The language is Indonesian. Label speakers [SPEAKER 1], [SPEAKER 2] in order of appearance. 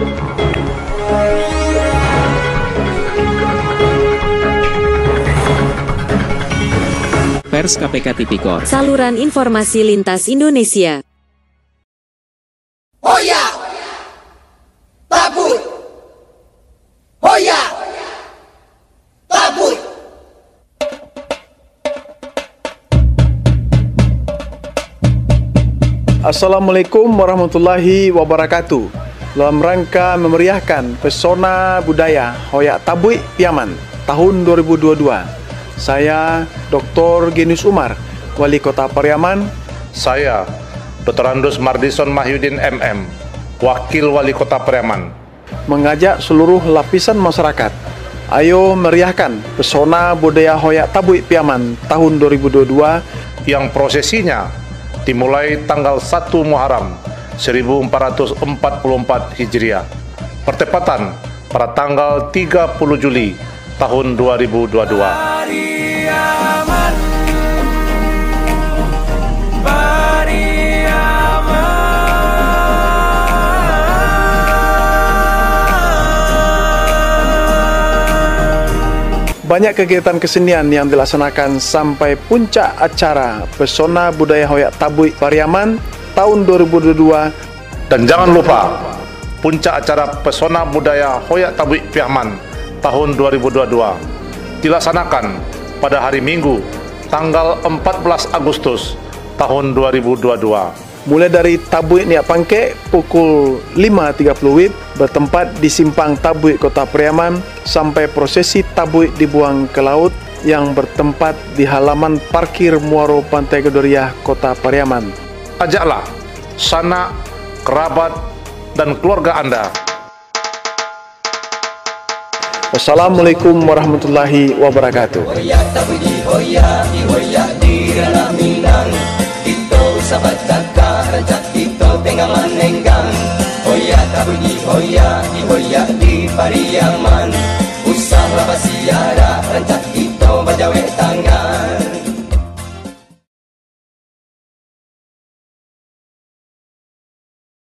[SPEAKER 1] Pers KPK Tipikor.
[SPEAKER 2] Saluran informasi lintas Indonesia.
[SPEAKER 3] Hoya! Tabui! Hoya! Tabui!
[SPEAKER 4] Assalamualaikum warahmatullahi wabarakatuh. Dalam rangka memeriahkan pesona budaya Hoyak Tabui Piaman tahun 2022, saya Dr. Genius Umar, Wali Kota Pariaman.
[SPEAKER 5] Saya Dr. Andus Mardison Mahyudin MM, Wakil Wali Kota Pariaman,
[SPEAKER 4] mengajak seluruh lapisan masyarakat, ayo meriahkan pesona budaya Hoyak Tabui Piaman tahun 2022
[SPEAKER 5] yang prosesinya dimulai tanggal 1 Muharram 1444 Hijriah, bertepatan pada tanggal 30 Juli tahun 2022.
[SPEAKER 4] Banyak kegiatan kesenian yang dilaksanakan sampai puncak acara Pesona Budaya Hoyak Tabui Pariaman tahun 2022.
[SPEAKER 5] Dan jangan lupa, puncak acara Pesona Budaya Hoyak Tabui Piaman tahun 2022 dilaksanakan pada hari Minggu tanggal 14 Agustus tahun 2022.
[SPEAKER 4] Mulai dari Tabui Niak Pangke pukul 5.30 WIB bertempat di Simpang Tabui Kota Pariaman sampai prosesi Tabui dibuang ke laut yang bertempat di halaman parkir Muaro Pantai Gedoriah Kota Pariaman.
[SPEAKER 5] Ajaklah sanak, kerabat, dan keluarga Anda.
[SPEAKER 4] Wassalamualaikum warahmatullahi wabarakatuh.
[SPEAKER 3] Hoyak Tabui di Hoyak, di Hoyak di ranah Minang. Kita sahabat kakak, rancak kita pengaman nenggang. Hoyak Tabui di Hoyak di Pariaman. Usah lah basiara, rancak kita bajawet